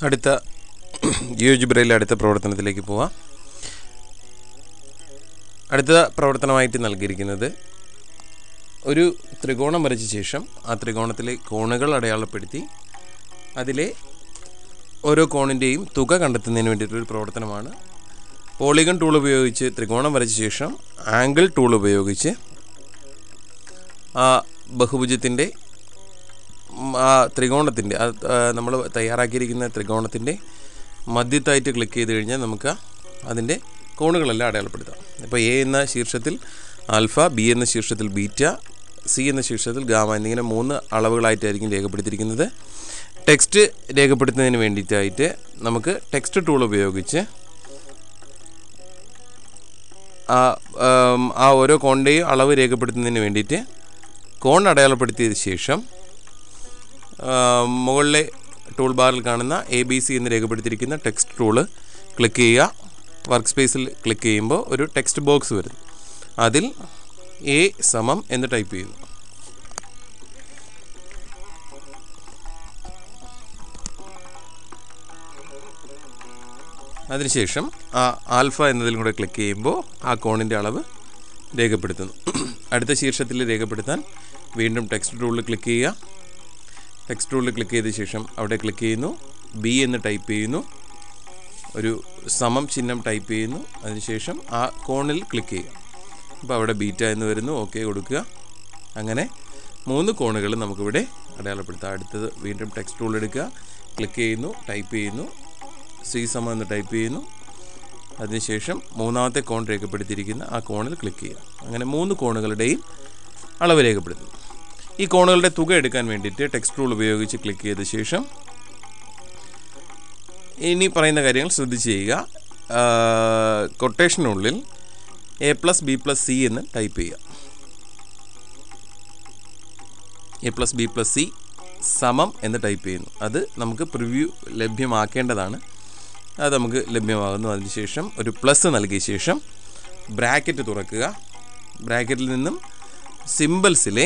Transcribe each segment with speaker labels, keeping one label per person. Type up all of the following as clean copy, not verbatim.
Speaker 1: അടുത്ത ജിയോജിബ്രയിലെ അടുത്ത പ്രവർത്തനത്തിലേക്ക് പോവാം. അടുത്ത പ്രവർത്തനമായിട്ട് നൽകിയിരിക്കുന്നത് ഒരു ത്രികോണം വരച്ച ശേഷം ആ ത്രികോണത്തിലെ കോണുകൾ അടയാളപ്പെടുത്തി അതിലെ ഓരോ കോണിൻ്റെയും തുക കണ്ടെത്തുന്നതിന് വേണ്ടിയിട്ടൊരു പ്രവർത്തനമാണ്. പോളിഗൺ ടൂൾ ഉപയോഗിച്ച് ത്രികോണം വരച്ച ശേഷം ആംഗിൾ ടൂൾ ഉപയോഗിച്ച് ആ ബഹുഭുജത്തിൻ്റെ ആ ത്രികോണത്തിൻ്റെ നമ്മൾ തയ്യാറാക്കിയിരിക്കുന്ന ത്രികോണത്തിൻ്റെ മധ്യത്തായിട്ട് ക്ലിക്ക് ചെയ്ത് കഴിഞ്ഞാൽ നമുക്ക് അതിൻ്റെ കോണുകളെല്ലാം അടയാളപ്പെടുത്താം. ഇപ്പോൾ എ എന്ന ശീർഷത്തിൽ ആൽഫ, ബി എന്ന ശീർഷത്തിൽ ബീറ്റ, സി എന്ന ശീർഷത്തിൽ ഗാമ എന്നിങ്ങനെ 3 അളവുകളായിട്ടായിരിക്കും രേഖപ്പെടുത്തിയിരിക്കുന്നത്. ടെക്സ്റ്റ് രേഖപ്പെടുത്തുന്നതിന് വേണ്ടിയിട്ടായിട്ട് നമുക്ക് ടെക്സ്റ്റ് ടൂൾ ഉപയോഗിച്ച് ആ ഓരോ കോണിൻ്റെയും അളവ് രേഖപ്പെടുത്തുന്നതിന് വേണ്ടിയിട്ട് കോൺ അടയാളപ്പെടുത്തിയതിന് ശേഷം മുകളിലെ ടൂൾ ബാറിൽ കാണുന്ന ABC എന്ന് രേഖപ്പെടുത്തിയിരിക്കുന്ന ടെക്സ്റ്റ് ടൂള് ക്ലിക്ക് ചെയ്യുക. വർക്ക് സ്പേസിൽ ക്ലിക്ക് ചെയ്യുമ്പോൾ ഒരു ടെക്സ്റ്റ് ബോക്സ് വരുന്നു. അതിൽ A സമം എന്ന് ടൈപ്പ് ചെയ്യുന്നു. അതിനുശേഷം ആ ആൽഫ എന്നതിലും കൂടെ ക്ലിക്ക് ചെയ്യുമ്പോൾ ആ കോണിൻ്റെ അളവ് രേഖപ്പെടുത്തുന്നു. അടുത്ത ശീർഷത്തിൽ രേഖപ്പെടുത്താൻ വീണ്ടും ടെക്സ്റ്റ് ടൂളിൽ ക്ലിക്ക് ചെയ്യുക. ടെക്സ്റ്റ് ടൂളിൽ ക്ലിക്ക് ചെയ്ത ശേഷം അവിടെ ക്ലിക്ക് ചെയ്യുന്നു. B എന്ന് ടൈപ്പ് ചെയ്യുന്നു. ഒരു സമം ചിഹ്നം ടൈപ്പ് ചെയ്യുന്നു. അതിനുശേഷം ആ കോണിൽ ക്ലിക്ക് ചെയ്യുക. അപ്പോൾ അവിടെ ബീറ്റ എന്ന് വരുന്നു. ഓക്കെ കൊടുക്കുക. അങ്ങനെ 3 കോണുകൾ നമുക്കിവിടെ അടയാളപ്പെടുത്താം. അടുത്തത് വീണ്ടും ടെക്സ്റ്റ് ടൂൾ എടുക്കുക. ക്ലിക്ക് ചെയ്യുന്നു. ടൈപ്പ് ചെയ്യുന്നു. C സമം എന്ന് ടൈപ്പ് ചെയ്യുന്നു. അതിനുശേഷം മൂന്നാമത്തെ കോൺ രേഖപ്പെടുത്തിയിരിക്കുന്ന ആ കോണിൽ ക്ലിക്ക് ചെയ്യുക. അങ്ങനെ 3 കോണുകളുടെയും അളവ് രേഖപ്പെടുത്തുന്നു. ഈ കോണുകളുടെ തുക എടുക്കാൻ വേണ്ടിയിട്ട് ടെക്സ്റ്റ് ടൂൾ ഉപയോഗിച്ച് ക്ലിക്ക് ചെയ്ത ശേഷം ഇനി പറയുന്ന കാര്യങ്ങൾ ശ്രദ്ധിച്ച് ചെയ്യുക. കൊട്ടേഷനുള്ളിൽ A+B+C എന്ന് ടൈപ്പ് ചെയ്യുക. A+B+C സമം എന്ന് ടൈപ്പ് ചെയ്യുന്നു. അത് നമുക്ക് പ്രിവ്യൂ ലഭ്യമാക്കേണ്ടതാണ്. അത് നമുക്ക് ലഭ്യമാകുന്നു. അതിനുശേഷം ഒരു പ്ലസ് നൽകിയ ശേഷം ബ്രാക്കറ്റ് തുറക്കുക. ബ്രാക്കറ്റിൽ നിന്നും സിംബൽസിലെ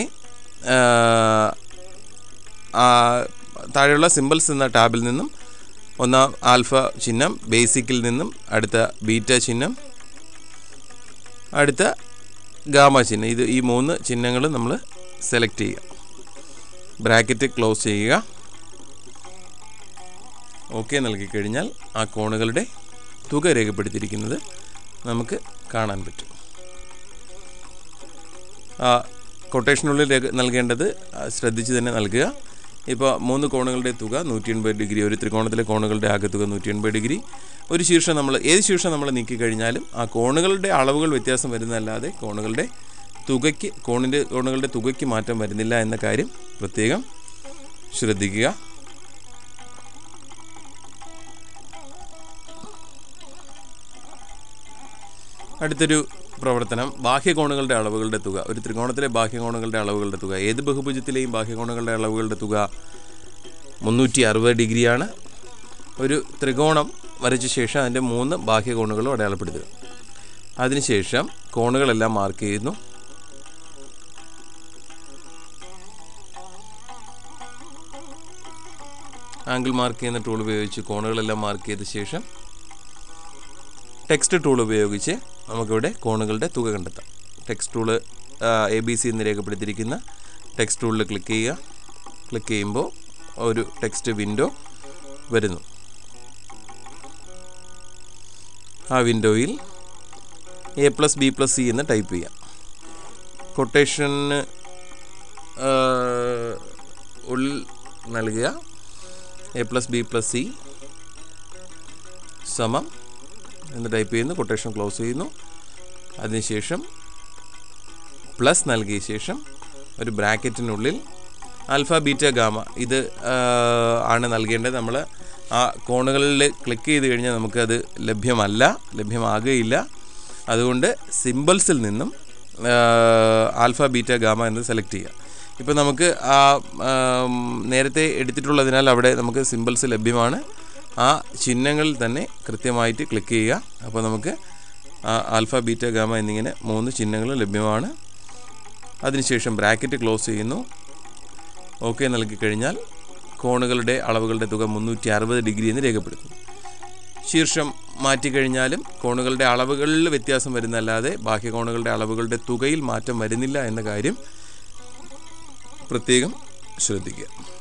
Speaker 1: താഴെയുള്ള സിംബൽസ് എന്ന ടാബിൽ നിന്നും ഒന്നാം ആൽഫ ചിഹ്നം, ബേസിക്കിൽ നിന്നും അടുത്ത ബീറ്റ ചിഹ്നം, അടുത്ത ഗാമ ചിഹ്നം, ഈ 3 ചിഹ്നങ്ങൾ നമ്മൾ സെലക്ട് ചെയ്യുക. ബ്രാക്കറ്റ് ക്ലോസ് ചെയ്യുക. ഓക്കെ നൽകിക്കഴിഞ്ഞാൽ ആ കോണുകളുടെ തുക രേഖപ്പെടുത്തിയിരിക്കുന്നത് നമുക്ക് കാണാൻ പറ്റും. കൊട്ടേഷനുള്ളിൽ നൽകേണ്ടത് ശ്രദ്ധിച്ച് തന്നെ നൽകുക. ഇപ്പോൾ 3 കോണുകളുടെ തുക 180 ഡിഗ്രി. ഒരു ത്രികോണത്തിലെ കോണുകളുടെ ആകെ തുക 180 ഡിഗ്രി. ഒരു ശീർഷം ഏത് ശീർഷം നമ്മൾ നീക്കിക്കഴിഞ്ഞാലും ആ കോണുകളുടെ അളവുകൾ വ്യത്യാസം വരുന്നതല്ലാതെ കോണുകളുടെ തുകയ്ക്ക് മാറ്റം വരുന്നില്ല എന്ന കാര്യം പ്രത്യേകം ശ്രദ്ധിക്കുക. അടുത്തൊരു പ്രവർത്തനം ബാഹ്യകോണുകളുടെ അളവുകളുടെ തുക. ഒരു ത്രികോണത്തിലെ ബാഹ്യകോണുകളുടെ അളവുകളുടെ തുക. ഏത് ബഹുഭുജത്തിലെയും ബാഹ്യകോണുകളുടെ അളവുകളുടെ തുക 360 ഡിഗ്രിയാണ്. ഒരു ത്രികോണം വരച്ച ശേഷം അതിൻ്റെ 3 ബാഹ്യകോണുകളും അടയാളപ്പെടുത്തുക. അതിനുശേഷം കോണുകളെല്ലാം മാർക്ക് ചെയ്യുന്നു. ആംഗിൾ മാർക്ക് ചെയ്യുന്ന ടൂൾ ഉപയോഗിച്ച് കോണുകളെല്ലാം മാർക്ക് ചെയ്ത ശേഷം ടെക്സ്റ്റ് ടൂൾ ഉപയോഗിച്ച് നമുക്കിവിടെ കോണുകളുടെ തുക കണ്ടെത്താം. ടെക്സ്റ്റ് ടൂള് ABC എന്ന് രേഖപ്പെടുത്തിയിരിക്കുന്ന ടെക്സ്റ്റ് ടൂളിൽ ക്ലിക്ക് ചെയ്യുക. ക്ലിക്ക് ചെയ്യുമ്പോൾ ഒരു ടെക്സ്റ്റ് വിൻഡോ വരുന്നു. ആ വിൻഡോയിൽ A+B+C എന്ന് ടൈപ്പ് ചെയ്യാം. കൊട്ടേഷന് ഉള്ളിൽ നൽകുക. A+B+C സമം എന്ന് ടൈപ്പ് ചെയ്യുന്നു. കൊട്ടേഷൻ ക്ലോസ് ചെയ്യുന്നു. അതിനുശേഷം പ്ലസ് നൽകിയ ശേഷം ഒരു ബ്രാക്കറ്റിനുള്ളിൽ ആൽഫ, ബീറ്റ, ഗാമ ഇത് ആണ് നൽകേണ്ടത്. നമ്മൾ ആ കോണുകളിൽ ക്ലിക്ക് ചെയ്ത് കഴിഞ്ഞാൽ നമുക്കത് ലഭ്യമാകുകയില്ല. അതുകൊണ്ട് സിംബൽസിൽ നിന്നും ആൽഫ, ബീറ്റ, ഗാമ എന്ന് സെലക്ട് ചെയ്യുക. ഇപ്പോൾ നമുക്ക് ആ നേരത്തെ എടുത്തിട്ടുള്ളതിനാൽ അവിടെ നമുക്ക് സിംബൽസ് ലഭ്യമാണ്. ആ ചിഹ്നങ്ങളിൽ തന്നെ കൃത്യമായിട്ട് ക്ലിക്ക് ചെയ്യുക. അപ്പോൾ നമുക്ക് ആൽഫ, ബീറ്റ, ഗാമ എന്നിങ്ങനെ 3 ചിഹ്നങ്ങൾ ലഭ്യമാണ്. അതിനുശേഷം ബ്രാക്കറ്റ് ക്ലോസ് ചെയ്യുന്നു. ഓക്കെ നൽകിക്കഴിഞ്ഞാൽ കോണുകളുടെ അളവുകളുടെ തുക 360 ഡിഗ്രി എന്ന് രേഖപ്പെടുത്തുന്നു. ശീർഷം മാറ്റിക്കഴിഞ്ഞാലും കോണുകളുടെ അളവുകളിൽ വ്യത്യാസം വരുന്നല്ലാതെ ബാഹ്യ കോണുകളുടെ അളവുകളുടെ തുകയിൽ മാറ്റം വരുന്നില്ല എന്ന കാര്യം പ്രത്യേകം ശ്രദ്ധിക്കുക.